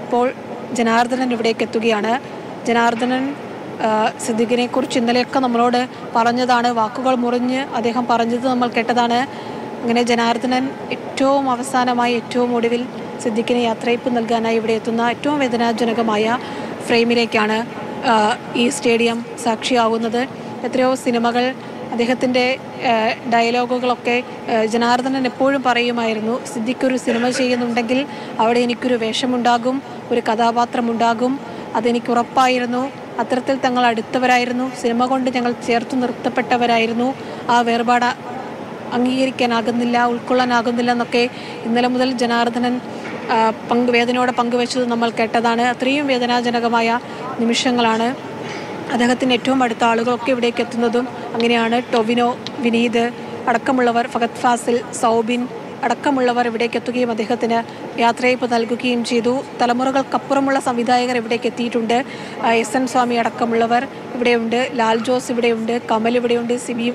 ഇപ്പോൾ ജനാർദ്ദനൻ ഇവിടേക്ക് എത്തുകയാണ്. ജനാർദ്ദനൻ സിദ്ദിഖിനെ കുറിച്ച് ഇന്നലെയൊക്കെ നമ്മളോട് പറഞ്ഞതാണ്, വാക്കുകൾ മുറിഞ്ഞ് അദ്ദേഹം പറഞ്ഞത് നമ്മൾ കേട്ടതാണ്. അങ്ങനെ ജനാർദ്ദനൻ ഏറ്റവും അവസാനമായി ഏറ്റവും ഒടുവിൽ സിദ്ദിഖിന് യാത്രയപ്പ് നൽകാനായി ഇവിടെ എത്തുന്ന ഏറ്റവും വേദനാജനകമായ ഫ്രെയിമിലേക്കാണ് ഈ സ്റ്റേഡിയം സാക്ഷിയാവുന്നത്. എത്രയോ സിനിമകൾ, അദ്ദേഹത്തിൻ്റെ ഡയലോഗുകളൊക്കെ ജനാർദ്ദനൻ എപ്പോഴും പറയുമായിരുന്നു, സിദ്ദിഖ് ഒരു സിനിമ ചെയ്യുന്നുണ്ടെങ്കിൽ അവിടെ എനിക്കൊരു വേഷമുണ്ടാകും, ഒരു കഥാപാത്രമുണ്ടാകും, അതെനിക്ക് ഉറപ്പായിരുന്നു. അത്തരത്തിൽ തങ്ങൾ അടുത്തവരായിരുന്നു, സിനിമ കൊണ്ട് ഞങ്ങൾ ചേർത്ത് നിർത്തപ്പെട്ടവരായിരുന്നു. ആ വേർപാട് അംഗീകരിക്കാനാകുന്നില്ല, ഉൾക്കൊള്ളാനാകുന്നില്ല എന്നൊക്കെ ഇന്നലെ മുതൽ ജനാർദ്ദനൻ വേദനയോടെ പങ്കുവെച്ചത് നമ്മൾ കേട്ടതാണ്. അത്രയും വേദനാജനകമായ നിമിഷങ്ങളാണ്. അദ്ദേഹത്തിൻ്റെ ഏറ്റവും അടുത്ത ആളുകളൊക്കെ ഇവിടേക്ക് എത്തുന്നതും അങ്ങനെയാണ്. ടൊവിനോ, വിനീത് അടക്കമുള്ളവർ, ഫഹദ് ഫാസിൽ, സൗബിൻ അടക്കമുള്ളവർ ഇവിടേക്ക് എത്തുകയും അദ്ദേഹത്തിന് യാത്രയപ്പ് നൽകുകയും ചെയ്തു. തലമുറകൾക്കപ്പുറമുള്ള സംവിധായകർ ഇവിടേക്ക് എത്തിയിട്ടുണ്ട്. SN സ്വാമി അടക്കമുള്ളവർ ഇവിടെയുണ്ട്, ലാൽ ജോസ് ഇവിടെയുണ്ട്, കമൽ ഇവിടെയുണ്ട്,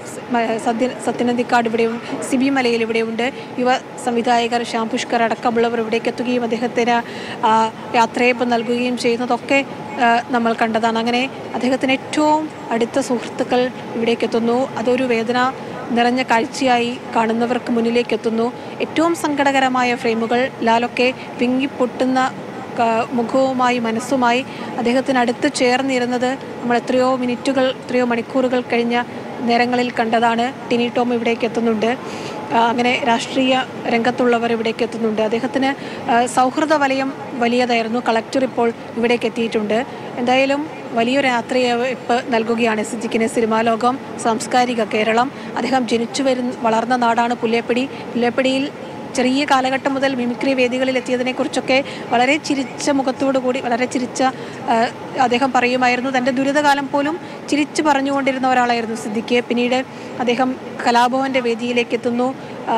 സത്യനന്ദിക്കാട് ഇവിടെയുണ്ട്, സിബി മലയിൽ ഇവിടെയുണ്ട്. യുവ സംവിധായകർ ശ്യാം പുഷ്കർ അടക്കമുള്ളവർ ഇവിടേക്ക് എത്തുകയും അദ്ദേഹത്തിന് യാത്രയപ്പ് നൽകുകയും ചെയ്യുന്നതൊക്കെ നമ്മൾ കണ്ടതാണ്. അങ്ങനെ അദ്ദേഹത്തിന് ഏറ്റവും അടുത്ത സുഹൃത്തുക്കൾ ഇവിടേക്ക് എത്തുന്നു. അതൊരു വേദന നിറഞ്ഞ കാഴ്ചയായി കാണുന്നവർക്ക് മുന്നിലേക്ക് എത്തുന്നു. ഏറ്റവും സങ്കടകരമായ ഫ്രെയിമുകൾ, ലാലൊക്കെ വിങ്ങിപ്പൊട്ടുന്ന മുഖവുമായി മനസ്സുമായി അദ്ദേഹത്തിനടുത്ത് ചേർന്നിരുന്നത് നമ്മൾ എത്രയോ മിനിറ്റുകൾ, എത്രയോ മണിക്കൂറുകൾ കഴിഞ്ഞ നേരങ്ങളിൽ കണ്ടതാണ്. ടിനി ടോം ഇവിടേക്ക് എത്തുന്നുണ്ട്. അങ്ങനെ രാഷ്ട്രീയ രംഗത്തുള്ളവർ ഇവിടേക്ക് എത്തുന്നുണ്ട്. അദ്ദേഹത്തിന് സൗഹൃദ വലയം വലിയതായിരുന്നു. കളക്ടർ ഇപ്പോൾ ഇവിടേക്ക് എത്തിയിട്ടുണ്ട്. എന്തായാലും വലിയൊരു യാത്രയയപ്പ് നൽകുകയാണ് സിദ്ദിഖിന് സിനിമാ ലോകം, സാംസ്കാരിക കേരളം. അദ്ദേഹം ജനിച്ചു വളർന്ന നാടാണ് പുല്ലേപ്പടി. പുല്ലേപ്പടിയിൽ ചെറിയ കാലഘട്ടം മുതൽ മിമിക്രി വേദികളിൽ എത്തിയതിനെക്കുറിച്ചൊക്കെ വളരെ ചിരിച്ച മുഖത്തോടു കൂടി, വളരെ ചിരിച്ച അദ്ദേഹം പറയുമായിരുന്നു. തൻ്റെ ദുരിതകാലം പോലും ചിരിച്ചു പറഞ്ഞുകൊണ്ടിരുന്ന ഒരാളായിരുന്നു സിദ്ദിഖ്. പിന്നീട് അദ്ദേഹം കലാഭവൻ്റെ വേദിയിലേക്ക് എത്തുന്നു.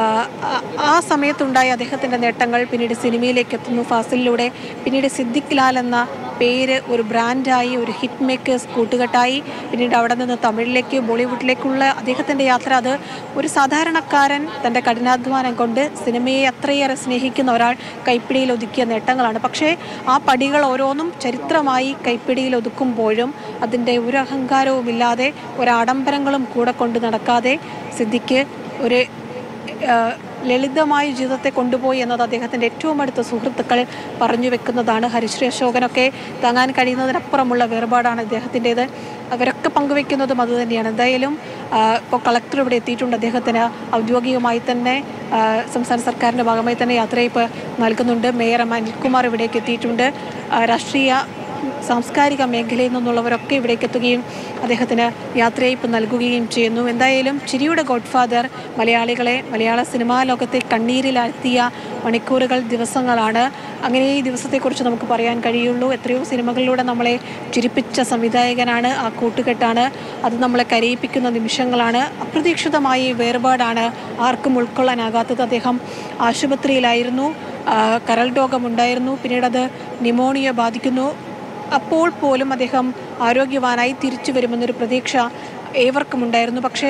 ആ സമയത്തുണ്ടായ അദ്ദേഹത്തിൻ്റെ നേട്ടങ്ങൾ പിന്നീട് സിനിമയിലേക്ക് എത്തുന്നു ഫാസിലിലൂടെ. പിന്നീട് സിദ്ദിഖ് ലാൽ എന്ന പേര് ഒരു ബ്രാൻഡായി, ഒരു ഹിറ്റ് മേക്കേഴ്സ് കൂട്ടുകെട്ടായി. പിന്നീട് അവിടെ നിന്ന് തമിഴിലേക്ക്, ബോളിവുഡിലേക്കുള്ള അദ്ദേഹത്തിൻ്റെ യാത്ര, അത് ഒരു സാധാരണക്കാരൻ തൻ്റെ കഠിനാധ്വാനം കൊണ്ട് സിനിമയെ അത്രയേറെ സ്നേഹിക്കുന്ന ഒരാൾ കൈപ്പിടിയിൽ ഒതുക്കിയ നേട്ടങ്ങളാണ്. പക്ഷേ ആ പടികൾ ഓരോന്നും ചരിത്രമായി കൈപ്പിടിയിൽ ഒതുക്കുമ്പോഴും അതിൻ്റെ ഒരു അഹങ്കാരവുമില്ലാതെ, ഒരാഡംബരങ്ങളും കൂടെ കൊണ്ട് നടക്കാതെ സിദ്ദിഖ് ഒരു ലളിതമായ ജീവിതത്തെ കൊണ്ടുപോയി എന്നത് അദ്ദേഹത്തിൻ്റെ ഏറ്റവും അടുത്ത സുഹൃത്തുക്കൾ പറഞ്ഞു വെക്കുന്നതാണ്. ഹരിശ്രീ അശോകനൊക്കെ താങ്ങാൻ കഴിയുന്നതിനപ്പുറമുള്ള വേർപാടാണ് അദ്ദേഹത്തിൻ്റേത്. അവരൊക്കെ പങ്കുവെക്കുന്നതും അതുതന്നെയാണ്. എന്തായാലും ഇപ്പോൾ കളക്ടർ ഇവിടെ എത്തിയിട്ടുണ്ട്. അദ്ദേഹത്തിന് ഔദ്യോഗികമായി തന്നെ സംസ്ഥാന സർക്കാരിൻ്റെ ഭാഗമായി തന്നെ യാത്രയപ്പ് നൽകുന്നുണ്ട്. മേയർ അനിൽകുമാർ ഇവിടേക്ക് എത്തിയിട്ടുണ്ട്. രാഷ്ട്രീയ സാംസ്കാരിക മേഖലയിൽ നിന്നുള്ളവരൊക്കെ ഇവിടേക്ക് എത്തുകയും അദ്ദേഹത്തിന് യാത്രയപ്പ് നൽകുകയും ചെയ്യുന്നു. എന്തായാലും ചിരിയുടെ ഗോഡ്ഫാദർ മലയാളികളെ, മലയാള സിനിമാ ലോകത്തെ കണ്ണീരിലാഴ്ത്തിയ മണിക്കൂറുകൾ, ദിവസങ്ങളാണ്. അങ്ങനെ ഈ ദിവസത്തെക്കുറിച്ച് നമുക്ക് പറയാൻ കഴിയുള്ളൂ. എത്രയോ സിനിമകളിലൂടെ നമ്മളെ ചിരിപ്പിച്ച സംവിധായകനാണ്, ആ കൂട്ടുകെട്ടാണ്, അത് നമ്മളെ കരയിപ്പിക്കുന്ന നിമിഷങ്ങളാണ്. അപ്രതീക്ഷിതമായ വേർപാടാണ്, ആർക്കും ഉൾക്കൊള്ളാനാകാത്തത്. അദ്ദേഹം ആശുപത്രിയിലായിരുന്നു, കരൾ രോഗമുണ്ടായിരുന്നു, പിന്നീടത് ന്യൂമോണിയ ബാധിക്കുന്നു. അപ്പോൾ പോലും അദ്ദേഹം ആരോഗ്യവാനായി തിരിച്ചു വരുമെന്നൊരു പ്രതീക്ഷ ഏവർക്കും ഉണ്ടായിരുന്നു. പക്ഷേ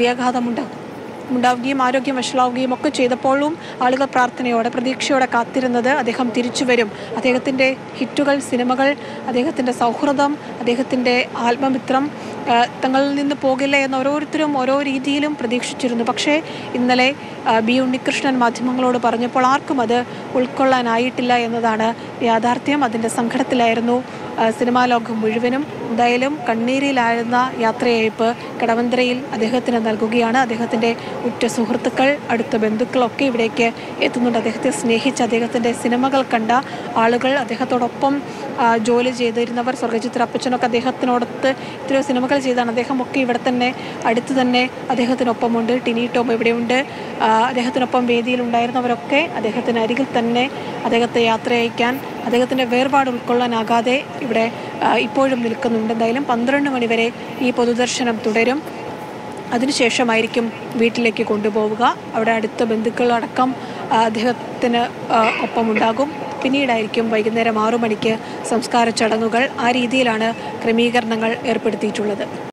ഹൃദയാഘാതമുണ്ടാവുകയും ആരോഗ്യം വഷളാവുകയും ഒക്കെ ചെയ്തപ്പോഴും ആളുകൾ പ്രാർത്ഥനയോടെ, പ്രതീക്ഷയോടെ കാത്തിരുന്നത് അദ്ദേഹം തിരിച്ചു വരും, അദ്ദേഹത്തിൻ്റെ ഹിറ്റുകൾ, സിനിമകൾ, അദ്ദേഹത്തിൻ്റെ സൗഹൃദം, അദ്ദേഹത്തിൻ്റെ ആത്മമിത്രം തങ്ങളിൽ നിന്ന് പോകില്ല എന്ന് ഓരോരുത്തരും ഓരോ രീതിയിലും പ്രതീക്ഷിച്ചിരുന്നു. പക്ഷേ ഇന്നലെ ബി ഉണ്ണികൃഷ്ണൻ മാധ്യമങ്ങളോട് പറഞ്ഞപ്പോൾ ആർക്കും അത് ഉൾക്കൊള്ളാനായിട്ടില്ല എന്നതാണ് യാഥാർത്ഥ്യം. അതിൻ്റെ സങ്കടത്തിലായിരുന്നു സിനിമാ ലോകം മുഴുവനും. എന്തായാലും കണ്ണീരിലായിരുന്ന യാത്രയയപ്പ് കടവന്ത്രയിൽ അദ്ദേഹത്തിന് നൽകുകയാണ്. അദ്ദേഹത്തിൻ്റെ ഉറ്റ സുഹൃത്തുക്കൾ, അടുത്ത ബന്ധുക്കളൊക്കെ ഇവിടേക്ക് എത്തുന്നുണ്ട്. അദ്ദേഹത്തെ സ്നേഹിച്ച് അദ്ദേഹത്തിൻ്റെ സിനിമകൾ കണ്ട ആളുകൾ, അദ്ദേഹത്തോടൊപ്പം ജോലി ചെയ്തിരുന്നവർ, സ്വർഗചിത്ര അപ്പച്ചനൊക്കെ അദ്ദേഹത്തിനോടൊത്ത് ഇത്രയോ സിനിമകൾ ചെയ്താണ്. അദ്ദേഹമൊക്കെ ഇവിടെ തന്നെ അടുത്ത് തന്നെ അദ്ദേഹത്തിനൊപ്പമുണ്ട്. ടിനി ടോം ഇവിടെയുണ്ട്. അദ്ദേഹത്തിനൊപ്പം വേദിയിലുണ്ടായിരുന്നവരൊക്കെ അദ്ദേഹത്തിന് അരികിൽ തന്നെ അദ്ദേഹത്തെ യാത്ര അയക്കാൻ, അദ്ദേഹത്തിൻ്റെ വേർപാട് ഉൾക്കൊള്ളാനാകാതെ ഇവിടെ ഇപ്പോഴും നിൽക്കുന്നുണ്ട്. എന്തായാലും 12 മണിവരെ ഈ പൊതുദർശനം തുടരും. അതിനുശേഷമായിരിക്കും വീട്ടിലേക്ക് കൊണ്ടുപോവുക. അവിടെ അടുത്ത ബന്ധുക്കളടക്കം അദ്ദേഹത്തിന് ഒപ്പമുണ്ടാകും. പിന്നീടായിരിക്കും വൈകുന്നേരം 6 മണിക്ക് സംസ്കാര ചടങ്ങുകൾ. ആ രീതിയിലാണ് ക്രമീകരണങ്ങൾ ഏർപ്പെടുത്തിയിട്ടുള്ളത്.